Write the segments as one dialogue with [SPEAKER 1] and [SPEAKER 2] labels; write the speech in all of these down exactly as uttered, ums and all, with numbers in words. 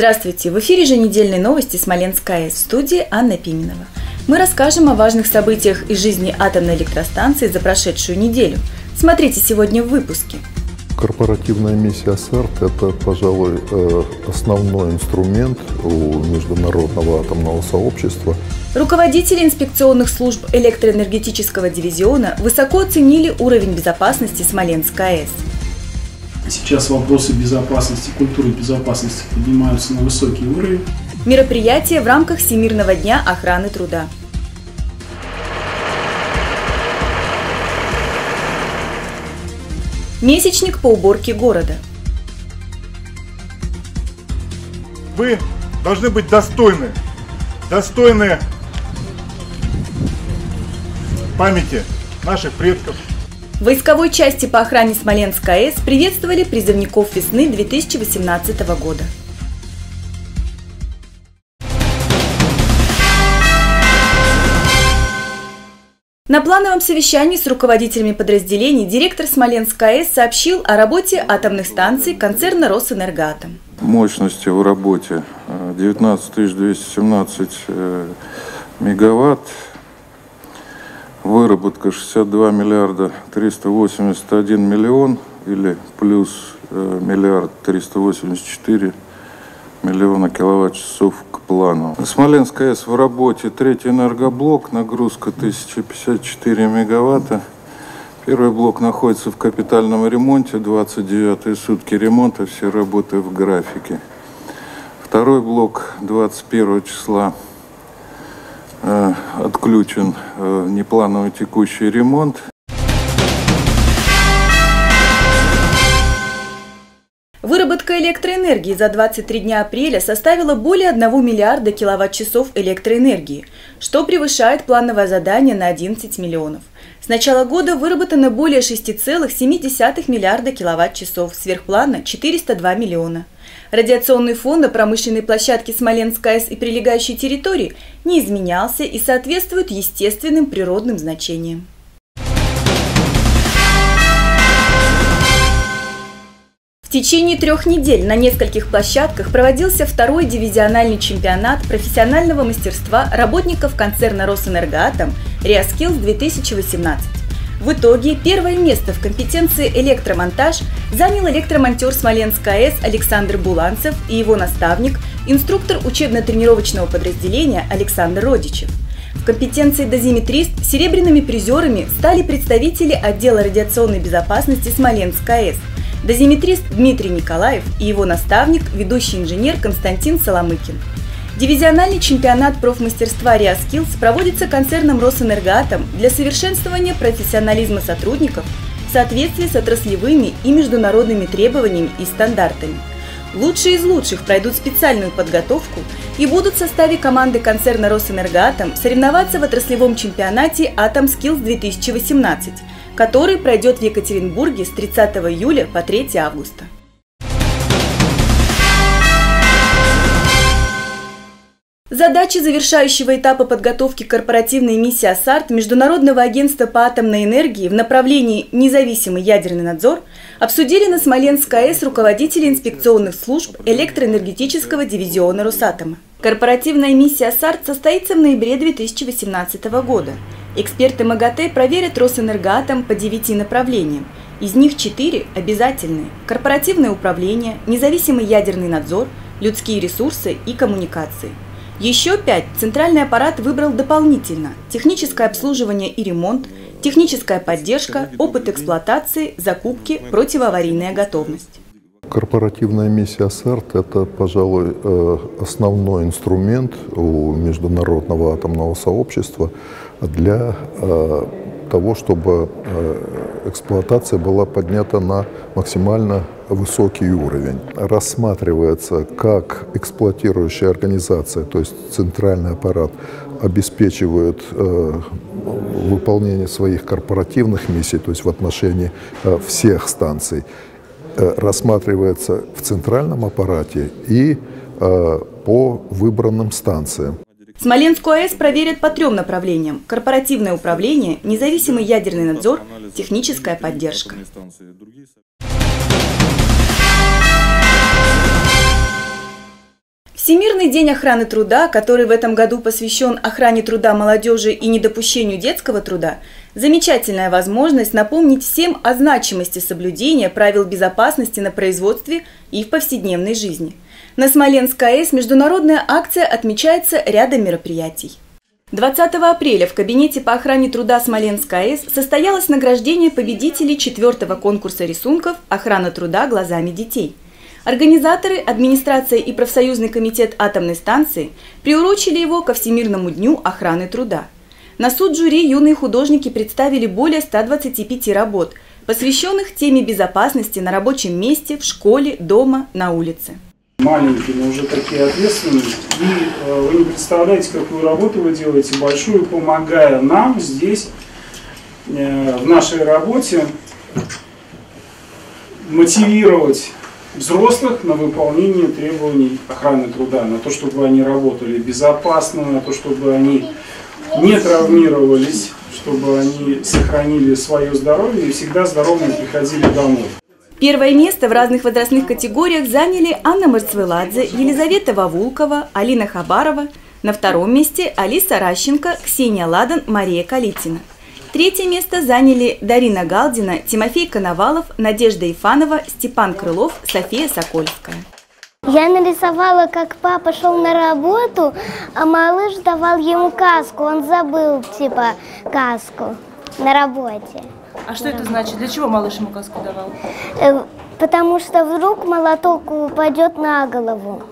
[SPEAKER 1] Здравствуйте! В эфире еженедельные новости Смоленской АЭС, в студии Анна Пименова. Мы расскажем о важных событиях из жизни атомной электростанции за прошедшую неделю. Смотрите сегодня в выпуске.
[SPEAKER 2] Корпоративная миссия САРТ – это, пожалуй, основной инструмент у международного атомного сообщества.
[SPEAKER 1] Руководители инспекционных служб электроэнергетического дивизиона высоко оценили уровень безопасности Смоленской АЭС.
[SPEAKER 3] Сейчас вопросы безопасности, культуры безопасности поднимаются на высокий уровень.
[SPEAKER 1] Мероприятие в рамках Всемирного дня охраны труда. Месячник по уборке города.
[SPEAKER 4] Вы должны быть достойны, достойны памяти наших предков.
[SPEAKER 1] В войсковой части по охране Смоленской АЭС приветствовали призывников весны две тысячи восемнадцатого года. На плановом совещании с руководителями подразделений директор Смоленской АЭС сообщил о работе атомных станций концерна «Росэнергоатом».
[SPEAKER 5] Мощности в работе девятнадцать тысяч двести семнадцать мегаватт, выработка шестьдесят два миллиарда триста восемьдесят один миллион или плюс миллиард триста восемьдесят четыре миллиона киловатт-часов к плану. Смоленская АЭС в работе, третий энергоблок, нагрузка тысяча пятьдесят четыре мегаватта. Первый блок находится в капитальном ремонте, двадцать девятые сутки ремонта, все работы в графике. Второй блок двадцать первого числа э, отключен э, неплановый текущий ремонт.
[SPEAKER 1] Выработка электроэнергии за двадцать три дня апреля составила более одного миллиарда киловатт-часов электроэнергии, что превышает плановое задание на одиннадцать миллионов. С начала года выработано более шести целых семи десятых миллиарда киловатт-часов, сверхплана четыреста два миллиона. Радиационный фон на промышленной площадке Смоленской АЭС и прилегающей территории не изменялся и соответствует естественным природным значениям. В течение трех недель на нескольких площадках проводился второй дивизиональный чемпионат профессионального мастерства работников концерна «Росэнергоатом» «Риаскиллз две тысячи восемнадцать». В итоге первое место в компетенции электромонтаж занял электромонтер Смоленской АЭС Александр Буланцев и его наставник, инструктор учебно-тренировочного подразделения Александр Родичев. В компетенции дозиметрист серебряными призерами стали представители отдела радиационной безопасности Смоленской АЭС, дозиметрист Дмитрий Николаев и его наставник, ведущий инженер Константин Соломыкин. Дивизиональный чемпионат профмастерства «Риаскиллз» проводится концерном «Росэнергоатом» для совершенствования профессионализма сотрудников в соответствии с отраслевыми и международными требованиями и стандартами. Лучшие из лучших пройдут специальную подготовку и будут в составе команды концерна «Росэнергоатом» соревноваться в отраслевом чемпионате «Атомскиллз две тысячи восемнадцать», который пройдет в Екатеринбурге с тридцатого июля по третьего августа. Задачи завершающего этапа подготовки корпоративной миссии САРТ Международного агентства по атомной энергии в направлении «Независимый ядерный надзор» обсудили на Смоленской АЭС руководители инспекционных служб электроэнергетического дивизиона Росатома. Корпоративная миссия САРТ состоится в ноябре две тысячи восемнадцатого года. Эксперты МАГАТЭ проверят Росэнергоатом по девяти направлениям. Из них четыре обязательные – корпоративное управление, независимый ядерный надзор, людские ресурсы и коммуникации. Еще пять центральный аппарат выбрал дополнительно – техническое обслуживание и ремонт, техническая поддержка, опыт эксплуатации, закупки, противоаварийная готовность.
[SPEAKER 2] Корпоративная миссия САРТ – это, пожалуй, основной инструмент у международного атомного сообщества для того, чтобы эксплуатация была поднята на максимально высокий уровень. Рассматривается, как эксплуатирующая организация, то есть центральный аппарат, обеспечивает выполнение своих корпоративных миссий, то есть в отношении всех станций, рассматривается в центральном аппарате и э, по выбранным станциям.
[SPEAKER 1] Смоленскую АЭС проверят по трем направлениям – корпоративное управление, независимый ядерный надзор, техническая поддержка. Всемирный день охраны труда, который в этом году посвящен охране труда молодежи и недопущению детского труда, замечательная возможность напомнить всем о значимости соблюдения правил безопасности на производстве и в повседневной жизни. На Смоленской АЭС международная акция отмечается рядом мероприятий. двадцатого апреля в кабинете по охране труда Смоленской АЭС состоялось награждение победителей четвертого конкурса рисунков «Охрана труда глазами детей». Организаторы, администрация и профсоюзный комитет атомной станции приурочили его ко Всемирному дню охраны труда. На суд жюри юные художники представили более ста двадцати пяти работ, посвященных теме безопасности на рабочем месте, в школе, дома, на улице.
[SPEAKER 3] Маленькие, но уже такие ответственные. И э, вы не представляете, какую работу вы делаете большую, помогая нам здесь, э, в нашей работе, мотивировать взрослых на выполнение требований охраны труда, на то, чтобы они работали безопасно, на то, чтобы они не травмировались, чтобы они сохранили свое здоровье и всегда здоровыми приходили домой.
[SPEAKER 1] Первое место в разных возрастных категориях заняли Анна Марцвеладзе, Елизавета Вавулкова, Алина Хабарова. На втором месте Алиса Ращенко, Ксения Ладан, Мария Калитина. Третье место заняли Дарина Галдина, Тимофей Коновалов, Надежда Ифанова, Степан Крылов, София Сокольская.
[SPEAKER 6] Я нарисовала, как папа шел на работу, а малыш давал ему каску. Он забыл, типа, каску на работе.
[SPEAKER 7] А что это значит? Для чего малыш ему каску давал?
[SPEAKER 6] Потому что вдруг молоток упадет на голову.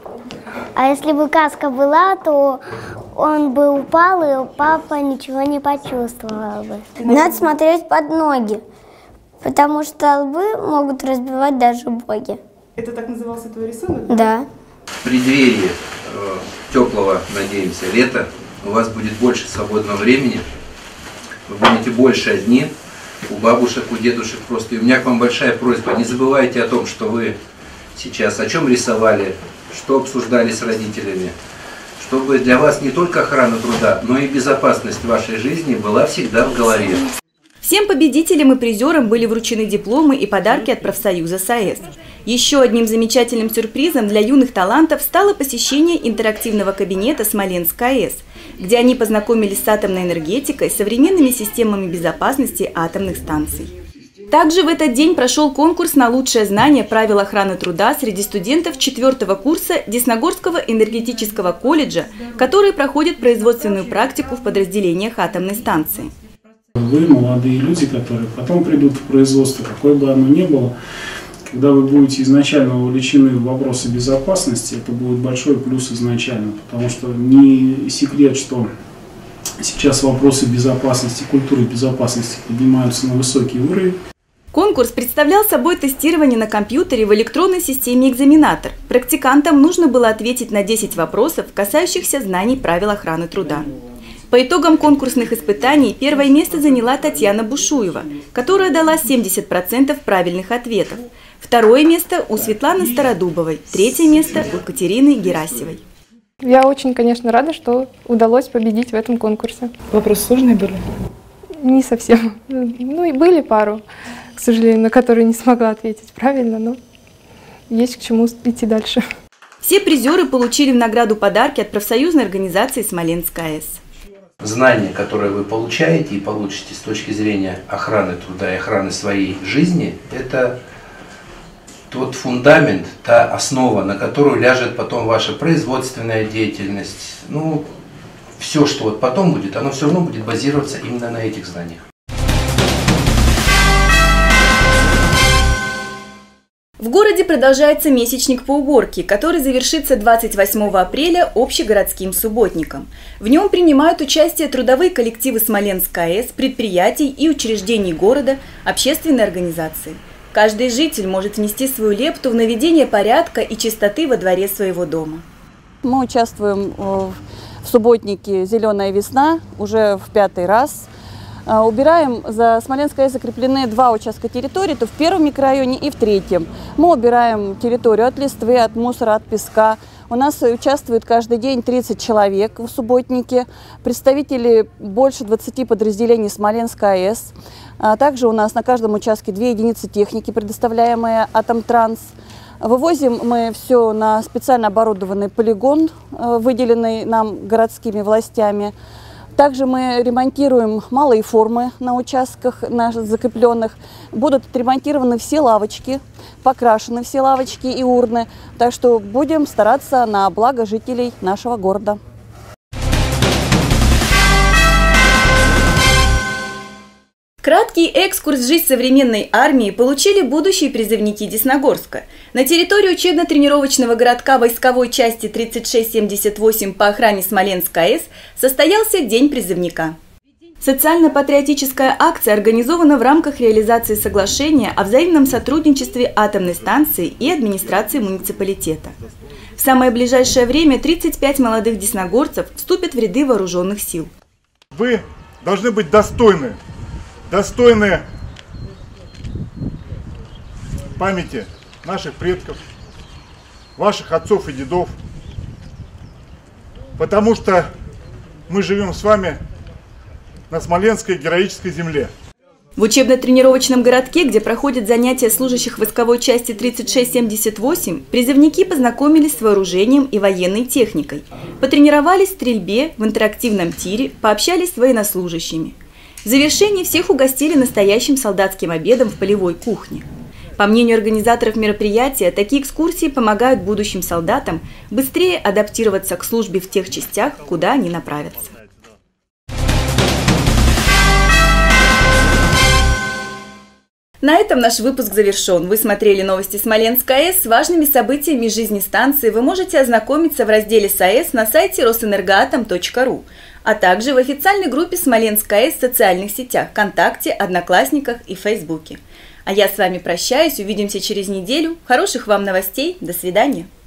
[SPEAKER 6] А если бы каска была, то он бы упал, и папа ничего не почувствовал бы. Надо смотреть под ноги, потому что лбы могут разбивать даже боги.
[SPEAKER 7] Это так назывался твой рисунок?
[SPEAKER 6] Да.
[SPEAKER 8] В преддверии э, теплого, надеемся, лета у вас будет больше свободного времени, вы будете больше одни, у бабушек, у дедушек просто. И у меня к вам большая просьба, не забывайте о том, что вы сейчас о чем рисовали, что обсуждали с родителями, чтобы для вас не только охрана труда, но и безопасность вашей жизни была всегда в голове.
[SPEAKER 1] Всем победителям и призерам были вручены дипломы и подарки от профсоюза САЭС. Еще одним замечательным сюрпризом для юных талантов стало посещение интерактивного кабинета Смоленской АЭС, где они познакомились с атомной энергетикой, современными системами безопасности атомных станций. Также в этот день прошел конкурс на лучшее знание правил охраны труда среди студентов четвертого курса Десногорского энергетического колледжа, которые проходят производственную практику в подразделениях атомной станции.
[SPEAKER 3] Вы, молодые люди, которые потом придут в производство, какое бы оно ни было, когда вы будете изначально вовлечены в вопросы безопасности, это будет большой плюс изначально, потому что не секрет, что сейчас вопросы безопасности, культуры безопасности поднимаются на высокий уровень.
[SPEAKER 1] Конкурс представлял собой тестирование на компьютере в электронной системе «Экзаменатор». Практикантам нужно было ответить на десять вопросов, касающихся знаний правил охраны труда. По итогам конкурсных испытаний первое место заняла Татьяна Бушуева, которая дала семьдесят процентов правильных ответов. Второе место у Светланы Стародубовой, третье место у Катерины Герасевой.
[SPEAKER 9] Я очень, конечно, рада, что удалось победить в этом конкурсе.
[SPEAKER 7] Вопросы сложные были?
[SPEAKER 9] Не совсем. Ну и были пару, к сожалению, на которые не смогла ответить правильно, но есть к чему идти дальше.
[SPEAKER 1] Все призеры получили в награду подарки от профсоюзной организации Смоленской АЭС.
[SPEAKER 8] Знания, которые вы получаете и получите с точки зрения охраны труда и охраны своей жизни, это тот фундамент, та основа, на которую ляжет потом ваша производственная деятельность. Ну, все, что вот потом будет, оно все равно будет базироваться именно на этих знаниях.
[SPEAKER 1] В городе продолжается месячник по уборке, который завершится двадцать восьмого апреля общегородским субботником. В нем принимают участие трудовые коллективы Смоленской АЭС, предприятий и учреждений города, общественные организации. Каждый житель может внести свою лепту в наведение порядка и чистоты во дворе своего дома.
[SPEAKER 10] Мы участвуем в субботнике «Зеленая весна» уже в пятый раз. Убираем, за Смоленской АЭС закреплены два участка территории, то в первом микрорайоне и в третьем. Мы убираем территорию от листвы, от мусора, от песка. У нас участвует каждый день тридцать человек в субботнике, представители больше двадцати подразделений Смоленской АЭС. Также у нас на каждом участке две единицы техники, предоставляемые Атомтранс. Вывозим мы все на специально оборудованный полигон, выделенный нам городскими властями. Также мы ремонтируем малые формы на участках наших закрепленных. Будут отремонтированы все лавочки, покрашены все лавочки и урны. Так что будем стараться на благо жителей нашего города.
[SPEAKER 1] Краткий экскурс в жизнь современной армии получили будущие призывники Десногорска. На территории учебно-тренировочного городка войсковой части тридцать шесть семьдесят восемь по охране Смоленск-АЭС состоялся День призывника. Социально-патриотическая акция организована в рамках реализации соглашения о взаимном сотрудничестве атомной станции и администрации муниципалитета. В самое ближайшее время тридцать пять молодых десногорцев вступят в ряды вооруженных сил.
[SPEAKER 4] Вы должны быть достойны. Достойны памяти наших предков, ваших отцов и дедов, потому что мы живем с вами на Смоленской героической земле.
[SPEAKER 1] В учебно-тренировочном городке, где проходят занятия служащих войсковой части тридцать шесть семьдесят восемь, призывники познакомились с вооружением и военной техникой, потренировались в стрельбе, в интерактивном тире, пообщались с военнослужащими. В завершении всех угостили настоящим солдатским обедом в полевой кухне. По мнению организаторов мероприятия, такие экскурсии помогают будущим солдатам быстрее адаптироваться к службе в тех частях, куда они направятся. На этом наш выпуск завершен. Вы смотрели новости Смоленск-АЭС. С важными событиями жизни станции вы можете ознакомиться в разделе САЭС на сайте росэнергоатом точка ру, а также в официальной группе Смоленск-АЭС в социальных сетях ВКонтакте, Одноклассниках и Фейсбуке. А я с вами прощаюсь. Увидимся через неделю. Хороших вам новостей. До свидания.